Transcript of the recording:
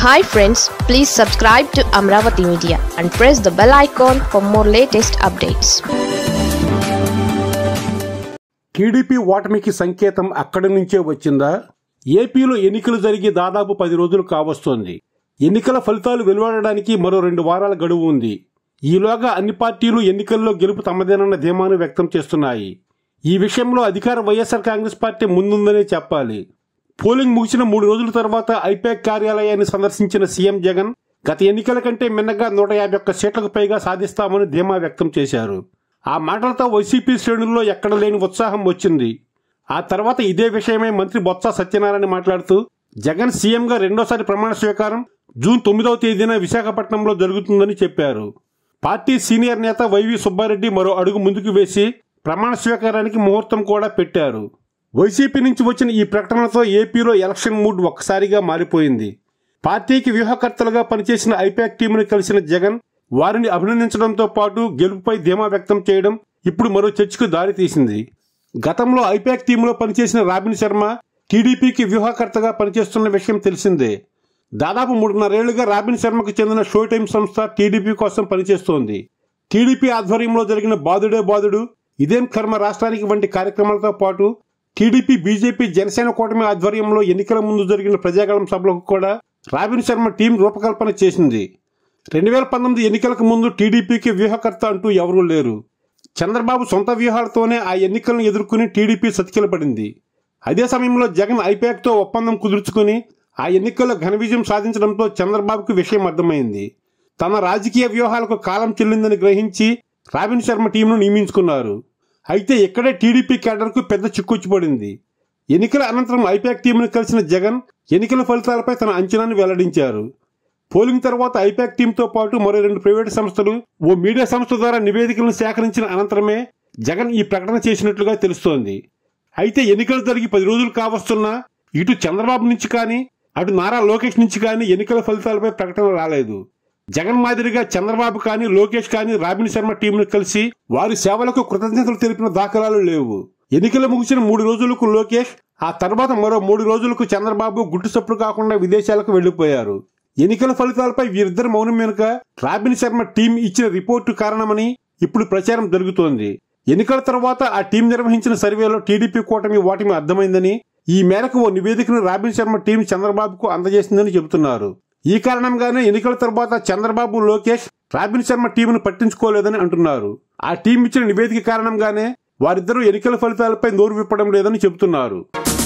Hi friends, please subscribe to Amravati Media and press the bell icon for more latest updates. TDP ఓటమికి సంకేతం అక్కడి నుంచే వచ్చిందా? ఏపీలో ఎన్నికలు జరిగి దాదాపు 10 రోజులు కావస్తోంది. ఎన్నికల ఫలితాలు వెలువడడానికి మరో 2 వారాల గడువు ఉంది. ఈలోగా అన్ని పార్టీలు ఎన్నికల్లో గెలుపు తమదేనన్న ధీమాను వ్యక్తం చేస్తున్నాయి. ఈ విషయంలో అధికార వైఎస్ఆర్ కాంగ్రెస్ పార్టీ ముందుందనే చెప్పాలి. పోలింగ్ ముగిసిన 3 రోజుల తర్వాత ఐపాక్ కార్యాలయాన్ని సందర్శించిన సీఎం జగన్ గత ఎన్నికల కంటే మిన్నగా 151 సీట్లకు పైగా సాధిస్తామని ధీమా వ్యక్తం చేశారు. ఆ మాటలతో వైసీపీ శ్రేణుల్లో ఎక్కడ లేని ఉత్సాహం వచ్చింది. ఆ తర్వాత ఇదే విషయమై మంత్రి బొత్స సత్యనారాయణ మాట్లాడుతూ జగన్ సీఎంగా రెండోసారి ప్రమాణ స్వీకారం జూన్ 9వ తేదీన విశాఖపట్నంలో జరుగుతుందని చెప్పారు. పార్టీ సీనియర్ నేత వైవి సుబ్బారెడ్డి మరో అడుగు ముందుకు వేసి ప్రమాణ స్వీకారానికి ముహూర్తం కూడా పెట్టారు. వైసీపీ నుంచి వచ్చిన ఈ ప్రకటనతో ఏపీలో ఎలక్షన్ మూడ్ ఒక్కసారిగా మారిపోయింది. పార్టీకి వ్యూహకర్తలుగా పనిచేసిన ఐపాక్ టీంను కలిసిన జగన్ వారిని అభినందించడంతో పాటు గెలుపుపై ధీమా వ్యక్తం చేయడం ఇప్పుడు మరో చర్చకు దారితీసింది. గతంలో ఐపాక్ టీంలో పనిచేసిన రాబిన్ శర్మ టీడీపీకి వ్యూహకర్తగా పనిచేస్తున్న విషయం తెలిసిందే. దాదాపు 3.5 ఏళ్లుగా రాబిన్ శర్మకు చెందిన షో టైమ్ సంస్థ టీడీపీ కోసం పనిచేస్తోంది. టీడీపీ ఆధ్వర్యంలో జరిగిన బాదుడే బాదుడు, ఇదేం కర్మ రాష్ట్రానికి వంటి కార్యక్రమాలతో పాటు టీడీపీ, బీజేపీ, జనసేన కూటమి ఆధ్వర్యంలో ఎన్నికల ముందు జరిగిన ప్రజాగళం సభలకు కూడా రాబిన్ శర్మ టీం రూపకల్పన చేసింది. 2019 ఎన్నికలకు ముందు టీడీపీకి వ్యూహకర్త అంటూ ఎవరూ లేరు. చంద్రబాబు సొంత వ్యూహాలతోనే ఆ ఎన్నికలను ఎదుర్కొని టీడీపీ సతికిలపడింది. అదే సమయంలో జగన్ ఐపాక్తో ఒప్పందం కుదుర్చుకుని ఆ ఎన్నికల్లో ఘన విజయం సాధించడంతో చంద్రబాబుకు విషయం అర్థమైంది. తన రాజకీయ వ్యూహాలకు కాలం చెల్లిందని గ్రహించి రాబిన్ శర్మ టీంను నియమించుకున్నారు. అయితే ఇక్కడే టీడీపీ క్యాడర్కు పెద్ద చిక్కుచ్చిపడింది. ఎన్నికల అనంతరం ఐపాక్ టీంను కలిసిన జగన్ ఎన్నికల ఫలితాలపై తన అంచనాను వెల్లడించారు. పోలింగ్ తర్వాత ఐపాక్ టీంతో పాటు మరో 2 ప్రైవేటు సంస్థలు, ఓ మీడియా సంస్థ ద్వారా నివేదికలను సేకరించిన అనంతరమే జగన్ ఈ ప్రకటన చేసినట్లుగా తెలుస్తోంది. అయితే ఎన్నికలు జరిగి 10 రోజులు కావస్తున్నా ఇటు చంద్రబాబు నుంచి కానీ అటు నారా లోకేష్ నుంచి కానీ ఎన్నికల ఫలితాలపై ప్రకటన రాలేదు. జగన్ మాదిరిగా చంద్రబాబు కానీ లోకేష్ కానీ రాబిన్ శర్మ టీంను కలిసి వారి సేవలకు కృతజ్ఞతలు తెలిపిన దాఖలాలు లేవు. ఎన్నికలు ముగిసిన 3 రోజులకు లోకేష్, ఆ తర్వాత మరో 3 రోజులకు చంద్రబాబు గుట్టు చప్పుడు కాకుండా విదేశాలకు వెళ్లిపోయారు. ఎన్నికల ఫలితాలపై వీరిద్దరు మౌనం వెనుక రాబిన్ శర్మ టీం ఇచ్చిన రిపోర్టు కారణమని ఇప్పుడు ప్రచారం జరుగుతోంది. ఎన్నికల తర్వాత ఆ టీం నిర్వహించిన సర్వేలో టీడీపీ కూటమి ఓటమి అర్థమైందని, ఈ మేరకు ఓ నివేదికను రాబిన్ శర్మ టీం చంద్రబాబుకు అందజేసిందని చెబుతున్నారు. ఈ కారణంగానే ఎన్నికల తర్వాత చంద్రబాబు, లోకేష్ రాబిన్ శర్మ టీంను పట్టించుకోలేదని అంటున్నారు. ఆ టీం ఇచ్చిన నివేదిక కారణంగానే వారిద్దరూ ఎన్నికల ఫలితాలపై నోరు విప్పడం లేదని చెబుతున్నారు.